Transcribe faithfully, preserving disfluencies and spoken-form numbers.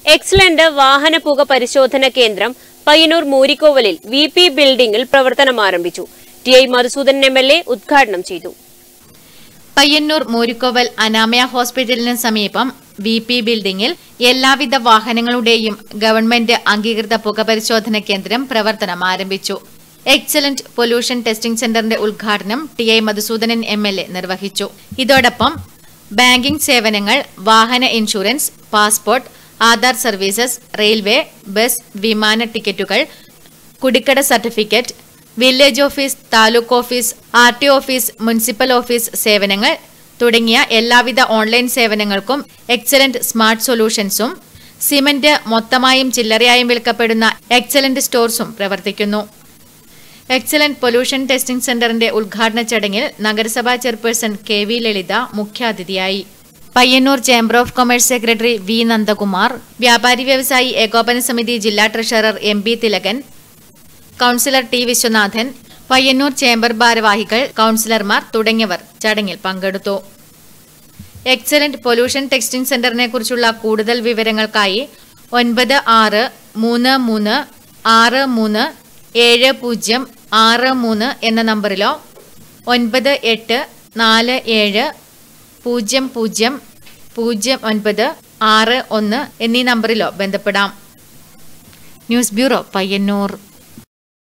Excellent വാഹന പുക പരിശോധന കേന്ദ്രം പയ്യന്നൂർ മൂരിക്കോവലിൽ വി പി ബിൽഡിംഗിൽ പ്രവർത്തനം ആരംഭിച്ചു. T I Madhusoodanan M L A ഉദ്ഘാടനം ചെയ്തു. പയ്യന്നൂർ മൂരിക്കോവൽ അനാമയ ഹോസ്പിറ്റലിന് സമീപം വി പി ബിൽഡിംഗിൽ എല്ലാവിധ വാഹനങ്ങളുടെയും ഗവൺമെന്റ് അംഗീകൃത പുകപരിശോധന കേന്ദ്രം പ്രവർത്തനം ആരംഭിച്ചു. എക്സലന്റ് പൊല്യൂഷൻ ടെസ്റ്റിംഗ് സെന്ററിന്റെ ഉദ്ഘാടനം T I Madhusoodanan M L A നിർവഹിച്ചു. ഇതോടൊപ്പം ബാങ്കിംഗ് സേവനങ്ങൾ, വാഹന insurance, passport, Aadhaar services, railway, bus, വിമാന ടിക്കറ്റുകൾ, കുടിക്കട certificate, village office, taluk office, R T office, municipal office സേവനങ്ങൾ തുടങ്ങിയ എല്ലാവിധ ഓൺലൈൻ സേവനങ്ങൾക്കും എക്സലന്റ് സ്മാർട്ട് സൊല്യൂഷൻസും സിമന്റ് മൊത്തമായും ചില്ലറയായും വിൽക്കപ്പെടുന്ന എക്സലന്റ് സ്റ്റോർസും പ്രവർത്തിക്കുന്നു. എക്സലന്റ് പൊല്യൂഷൻ ടെസ്റ്റിംഗ് സെന്ററിന്റെ ഉദ്ഘാടന ചടങ്ങിൽ നഗരസഭാ ചെയർപേഴ്സൺ കെ വി ലളിത മുഖ്യാതിഥിയായി. Payyanur chamber of commerce secretary V Nandakumar, വ്യാപാരി വ്യവസായി ഏകോപന സമിതി ജില്ലാ treasurer M B Thilakan, councillor T Viswanathan, Payyanur chamber ഭാരവാഹികൾ, കൌൺസിലർമാർ തുടങ്ങിയവർ ചടങ്ങിൽ പങ്കെടുത്തു. എക്സലന്റ് പൊല്യൂഷൻ ടെസ്റ്റിംഗ് സെന്ററിനെ കുറിച്ചുള്ള കൂടുതൽ വിവരങ്ങൾക്കായി ഒൻപത് ആറ് മൂന്ന് മൂന്ന് ആറ് മൂന്ന് ഏഴ് പൂജ്യം ആറ് മൂന്ന് എന്ന നമ്പറിലോ ഒൻപത് എട്ട് നാല് ഏഴ് പൂജ്യം പൂജ്യം പൂജ്യം ഒൻപത് ആറ് ഒന്ന് എന്നീ നമ്പറിലോ ബന്ധപ്പെടാം. News bureau, Payyanur.